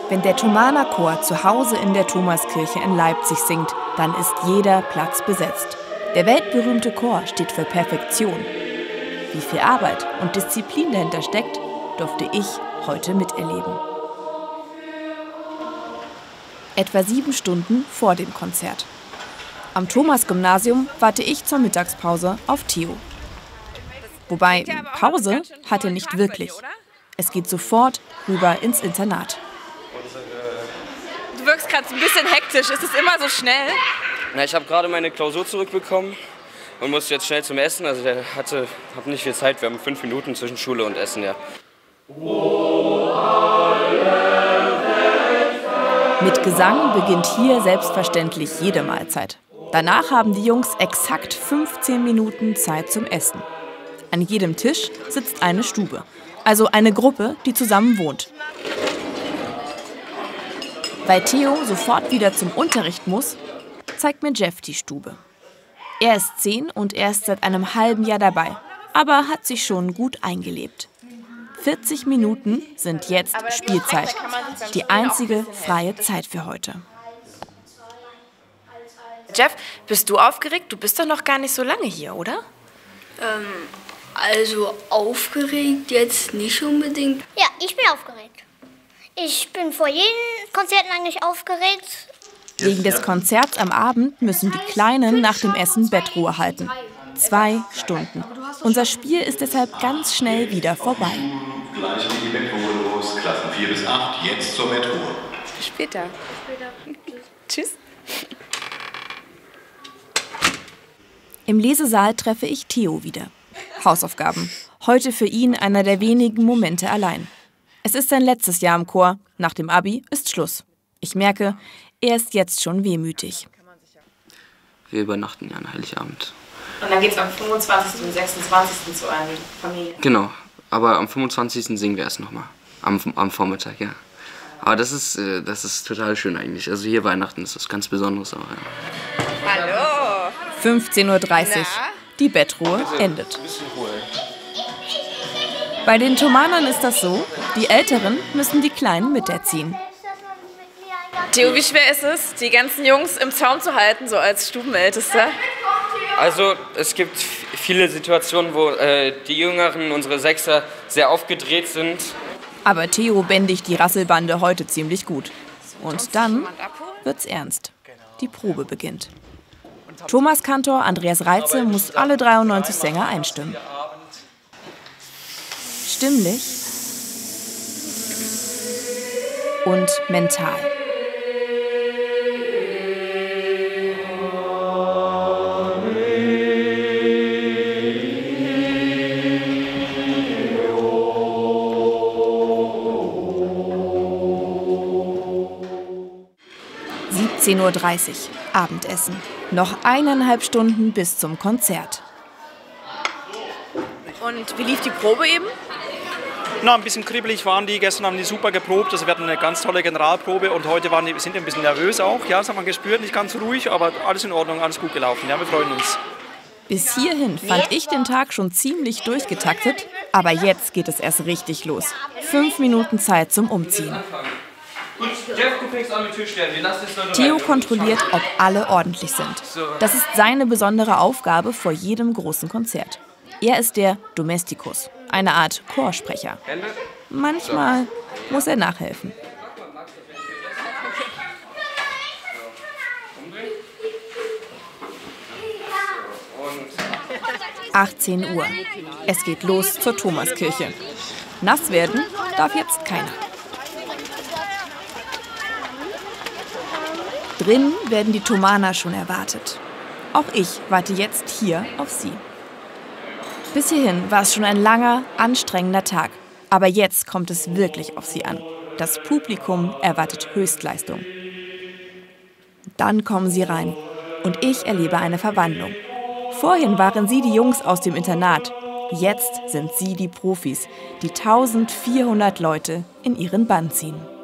Wenn der Thomaner Chor zu Hause in der Thomaskirche in Leipzig singt, dann ist jeder Platz besetzt. Der weltberühmte Chor steht für Perfektion. Wie viel Arbeit und Disziplin dahinter steckt, durfte ich heute miterleben. Etwa 7 Stunden vor dem Konzert. Am Thomas-Gymnasium warte ich zur Mittagspause auf Theo. Wobei, Pause hat er nicht wirklich. Es geht sofort rüber ins Internat. Du wirkst gerade ein bisschen hektisch. Ist es immer so schnell? Na, ich habe gerade meine Klausur zurückbekommen und musste jetzt schnell zum Essen. Also der habe nicht viel Zeit. Wir haben 5 Minuten zwischen Schule und Essen, ja. Mit Gesang beginnt hier selbstverständlich jede Mahlzeit. Danach haben die Jungs exakt 15 Minuten Zeit zum Essen. An jedem Tisch sitzt eine Stube, also eine Gruppe, die zusammen wohnt. Weil Theo sofort wieder zum Unterricht muss, zeigt mir Jeff die Stube. Er ist 10 und erst seit einem halben Jahr dabei, aber hat sich schon gut eingelebt. 40 Minuten sind jetzt Spielzeit, die einzige freie Zeit für heute. Jeff, bist du aufgeregt? Du bist doch noch gar nicht so lange hier, oder? Also aufgeregt jetzt nicht unbedingt. Ja, ich bin aufgeregt. Ich bin vor jedem Konzert eigentlich aufgeregt. Wegen des Konzerts am Abend müssen die Kleinen nach dem Essen Bettruhe halten. 2 Stunden. Unser Spiel ist deshalb ganz schnell wieder vorbei. Gleich geht die Bettruhe los. Klassen 4 bis 8, jetzt zur Bettruhe. Bis später. Tschüss. Im Lesesaal treffe ich Theo wieder. Hausaufgaben. Heute für ihn einer der wenigen Momente allein. Es ist sein letztes Jahr im Chor. Nach dem Abi ist Schluss. Ich merke, er ist jetzt schon wehmütig. Wir übernachten ja an Heiligabend. Und dann geht es am 25. und 26. zu einer Familie. Genau, aber am 25. singen wir erst nochmal. Am Vormittag, ja. Aber das ist total schön eigentlich. Also hier Weihnachten ist was ganz Besonderes auch. Ja. Hallo! 15:30 Uhr. Die Bettruhe endet. Bei den Thomanern ist das so, die Älteren müssen die Kleinen miterziehen. Theo, wie schwer ist es, die ganzen Jungs im Zaum zu halten, so als Stubenältester? Also es gibt viele Situationen, wo die Jüngeren, unsere Sechser, sehr aufgedreht sind. Aber Theo bändigt die Rasselbande heute ziemlich gut. Und dann wird's ernst. Die Probe beginnt. Thomas-Kantor Andreas Reitze muss alle 93 Sänger einstimmen. Stimmlich und mental. (17:30 Uhr) Abendessen. Noch 1,5 Stunden bis zum Konzert. Und wie lief die Probe eben? Na, ein bisschen kribbelig waren die. Gestern haben die super geprobt. Also wir hatten eine ganz tolle Generalprobe und heute sind die ein bisschen nervös auch. Ja, das hat man gespürt, nicht ganz so ruhig, aber alles in Ordnung, alles gut gelaufen. Ja, wir freuen uns. Bis hierhin fand ich den Tag schon ziemlich durchgetaktet, aber jetzt geht es erst richtig los. 5 Minuten Zeit zum Umziehen. Gut, Jeff, du fängst an mit Türstellen. Wir lassen es Theo kontrolliert, ob alle ordentlich sind. Das ist seine besondere Aufgabe vor jedem großen Konzert. Er ist der Domesticus, eine Art Chorsprecher. Manchmal muss er nachhelfen. 18 Uhr. Es geht los zur Thomaskirche. Nass werden darf jetzt keiner. Drinnen werden die Thomaner schon erwartet. Auch ich warte jetzt hier auf sie. Bis hierhin war es schon ein langer, anstrengender Tag. Aber jetzt kommt es wirklich auf sie an. Das Publikum erwartet Höchstleistung. Dann kommen sie rein und ich erlebe eine Verwandlung. Vorhin waren sie die Jungs aus dem Internat. Jetzt sind sie die Profis, die 1400 Leute in ihren Bann ziehen.